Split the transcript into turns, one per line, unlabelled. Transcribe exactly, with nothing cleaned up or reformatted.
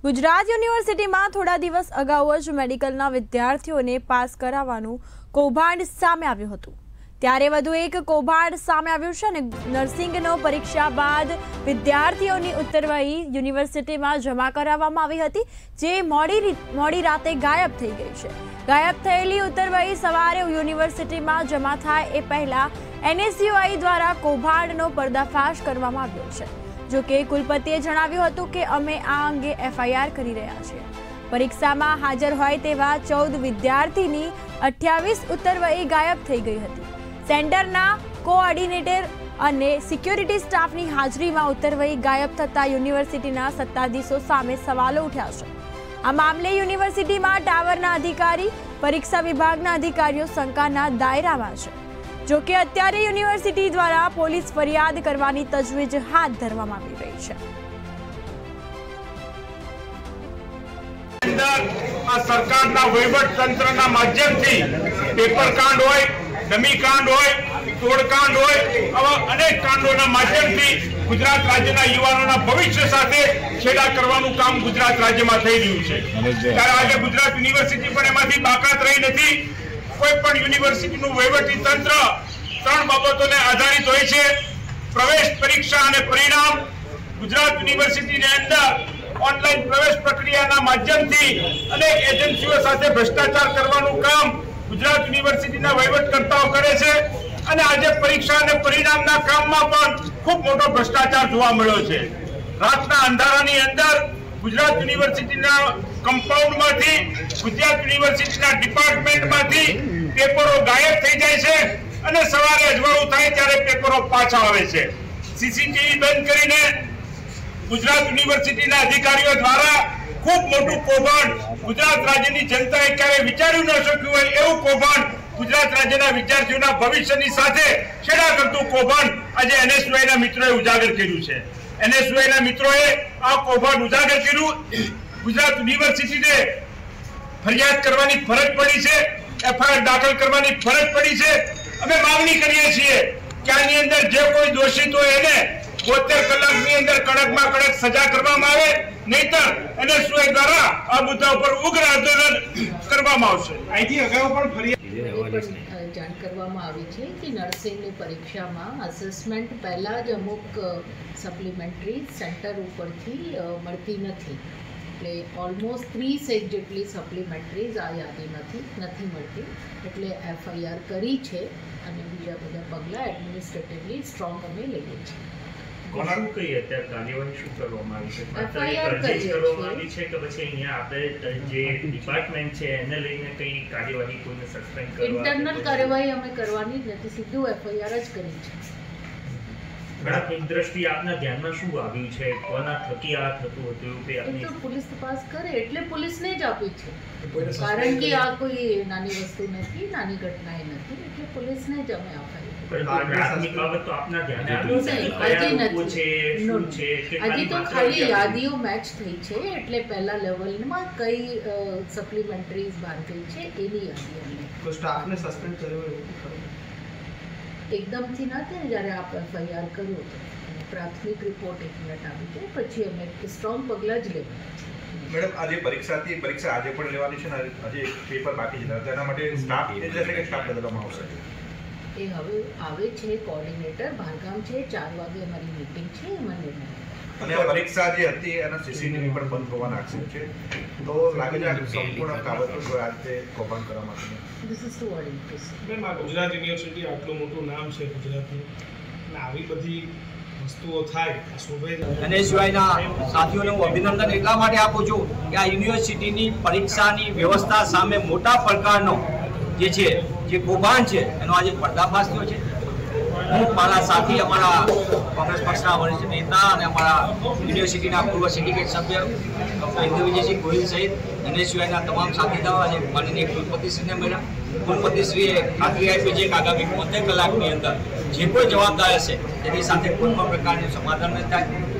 ગુજરાત યુનિવર્સિટીમાં થોડા દિવસ અગાઉ જ મેડિકલના વિદ્યાર્થીઓને પાસ કરાવવાનું કૌભાંડ સામે આવ્યું હતું। ત્યારે વધુ એક કૌભાંડ સામે આવ્યું છે અને નર્સિંગનો પરીક્ષા બાદ વિદ્યાર્થીઓની ઉત્તરવહી યુનિવર્સિટીમાં જમા કરાવવામાં આવી હતી, જે મોડી મોડી રાતે ગાયબ થઈ ગઈ છે। ગાયબ થયેલી ઉત્તરવહી સવારે યુનિવર્સિટીમાં જમા થાય એ પહેલા એનએસયુઆઈ દ્વારા કૌભાંડનો પર્દાફાશ કરવામાં આવ્યો છે। જો કે કુલપતિએ જણાવ્યું હતું કે અમે આ અંગે એફઆઈઆર કરી રહ્યા છીએ। પરીક્ષામાં હાજર હોય તેવા ચૌદ વિદ્યાર્થીની અઠ્યાવીસ ઉત્તરવહી ગાયબ થઈ ગઈ હતી। સેન્ટરના કોઓર્ડિનેટર અને સિક્યોરિટી સ્ટાફની હાજરીમાં ઉત્તરવહી ગાયબ થતા યુનિવર્સિટીના સત્તાધીશો સામે સવાલો ઉઠ્યા છે। આ મામલે યુનિવર્સિટીમાં ટાવરના અધિકારી, પરીક્ષા વિભાગના અધિકારીઓ શંકાના દાયરામાં છે। જો કે અત્યારે યુનિવર્સિટી દ્વારા પોલીસ ફરિયાદ કરવાની તજવીજ હાથ ધરવામાં આવી રહી છે।
આ સરકારના વહીવટ તંત્રના માધ્યમથી પેપર કાંડ હોય, ડમી કાંડ હોય, તોડકાંડ હોય, આવા અનેક કાંડોના માધ્યમથી ગુજરાત રાજ્યના યુવાનોના ભવિષ્ય સાથે છેડા કરવાનું કામ ગુજરાત રાજ્યમાં થઈ રહ્યું છે। ત્યારે આજે ગુજરાત યુનિવર્સિટી પણ એમાંથી બાકાત રહી નથી। કોઈ પણ યુનિવર્સિટીનું વહીવટી તંત્ર ત્રણ બાબતોને આધારિત હોય છે: પ્રવેશ પરીક્ષા અને પરિણામ। ગુજરાત યુનિવર્સિટીની અંદર ઓનલાઈન પ્રવેશ પ્રક્રિયાના માધ્યમથી અનેક એજન્સીઓ સાથે ભ્રષ્ટાચાર કરવાનું કામ ગુજરાત યુનિવર્સિટીના વહીવટકર્તાઓ કરે છે અને આજે પરીક્ષા અને પરિણામના કામમાં પણ ખૂબ મોટો ભ્રષ્ટાચાર જોવા મળ્યો છે। રાતના અંધારાની અંદર ગુજરાત યુનિવર્સિટીના કમ્પાઉન્ડમાંથી, ગુજરાત યુનિવર્સિટીના ડિપાર્ટમેન્ટમાંથી પેપરો ગાયબ થઈ જાય છે અને સવારે અજવાળું થાય ત્યારે પેપરો પાછા આવે છે। સીસીટીવી બંધ કરીને ગુજરાત યુનિવર્સિટીના અધિકારીઓ દ્વારા ખૂબ મોટું કૌભાંડ ગુજરાત રાજ્યની જનતાએ ક્યારે વિચાર્યું ન શક્યું હોય એવું કૌભાંડ ગુજરાત રાજ્યના વિદ્યાર્થીઓના ભવિષ્યની સાથે છેડા કરતું કૌભાંડ આજે એનએસયુઆઈના મિત્રોએ ઉજાગર કર્યું છે। એનએસયુઆઈના મિત્રોએ આ કૌભાંડ ઉજાગર કર્યું। ગુજરાત યુનિવર્સિટીને ફરિયાદ કરવાની ફરજ પડી છે, એફઆઈઆર દાખલ કરવાની ફરજ પડી છે। અમે માંગણી કરીએ છીએ કે આની અંદર જે કોઈ દોષિત હોય એને બોતેર કલાકની અંદર કડકમાં કડક સજા કરવામાં આવે, નહીતર એનએસયુઆઈ દ્વારા આ મુદ્દા ઉપર ઉગ્ર આંદોલન કરવામાં આવશે। અહીંથી અગાઉ પણ ફરિયાદ
જાણ કરવામાં આવી છે કે નર્સિંગની પરીક્ષામાં અસેસમેન્ટ પહેલાં જ અમુક સપ્લિમેન્ટરી સેન્ટર ઉપરથી મળતી નથી, એટલે ઓલમોસ્ટ ત્રીસ એક જેટલી સપ્લિમેન્ટરીઝ આ યાદી નથી નથી મળતી, એટલે એફઆઈઆર કરી છે અને બીજા બધા પગલાં એડમિનિસ્ટ્રેટિવલી સ્ટ્રોંગ અમે લઈએ છીએ।
શું કઈ અત્યારે કાર્યવાહી શું કરવામાં આવી છે? માત્ર એક અરજી કરવામાં આવી છે કે પછી અહીંયા આપણે જે ડિપાર્ટમેન્ટ છે એને લઈને કઈ કાર્યવાહી કોઈને સસ્પેન્ડ કરવા?
ઇન્ટરનલ કાર્યવાહી અમે કરવાની જ નથી, સીધું એફઆઈઆર જ કરી છે।
મેડમ, એક દ્રષ્ટિ આપના ધ્યાનમાં શું આવ્યું છે? કોના થકી આ થતું હતું એવું કે આપની?
તો પોલીસ તપાસ કરે એટલે પોલીસને જ આપી છે, કારણ કે આ કોઈ નાની વસ્તુ નથી, નાની ઘટના નથી, એટલે પોલીસને જ અમે આપી।
પ્રાથમિક બાબત તો આપના ધ્યાને આવ્યું છે?
હજી તો ખાલી યાદીઓ મેચ થઈ છે, એટલે પહેલા લેવલમાં કઈ સપ્લિમેન્ટરીઝ બહાર ગઈ છે એની યાદી
તો સ્ટાફને સસ્પેન્ડ કર્યો એવું
એકદમથી ના થાય। જ્યારે આપ એફઆઈઆર કર્યો હતો પ્રાથમિક રિપોર્ટ એક મિનિટ આવી જાય પછી અમે સ્ટ્રોંગ પગલાં જ લેવા।
મેડમ, આજે પરીક્ષાથી પરીક્ષા આજે પણ લેવાની છે ને, આજે પેપર બાકી છે, તો એના માટે સ્ટાફ એ જ રહેશે કે સ્ટાફ બદલવામાં આવશે?
એ હવે આવે છે કોઓર્ડિનેટર, બહારગામ છે, ચાર વાગે અમારી મીટિંગ છે, એમાં નિર્ણય।
અને આ પરીક્ષા જે હતી એના સીસીટીવી પણ બંધ હોવાના આક્ષેપ છે, તો લાગે છે કે સંપૂર્ણ કાવતરું આ રીતે કૌભાંડ કરવામાં આવ્યું?
This is coordinators.
Ma'am, આ ગુજરાત યુનિવર્સિટી આટલું મોટું નામ છે ગુજરાતનું, અને આવી બધી વસ્તુઓ થાય આ શોભે।
એનએસયુઆઈના સાથીઓને હું અભિનંદન એટલા માટે આપું છું કે આ યુનિવર્સિટીની પરીક્ષાની વ્યવસ્થા સામે મોટા પડકારનો જે છે જે કૌભાંડ છે એનો આજે પર્દાફાશ થયો છે। હું મારા સાથી, અમારા કોંગ્રેસ પક્ષના વરિષ્ઠ નેતા અને અમારા યુનિવર્સિટીના પૂર્વ સિન્ડિકેટ સભ્ય ડૉક્ટર ઇન્દ્ર વિજયસિંહ ગોહિલ સહિત એનએસયુઆઈના તમામ સાથીદારો આજે માનનીય કુલપતિશ્રીને મળ્યા। કુલપતિશ્રીએ ખાતરી આપી છે કે આગામી બોતેર કલાકની અંદર જે કોઈ જવાબદાર હશે તેની સાથે કોઈ પણ પ્રકારનું સમાધાન ન થાય।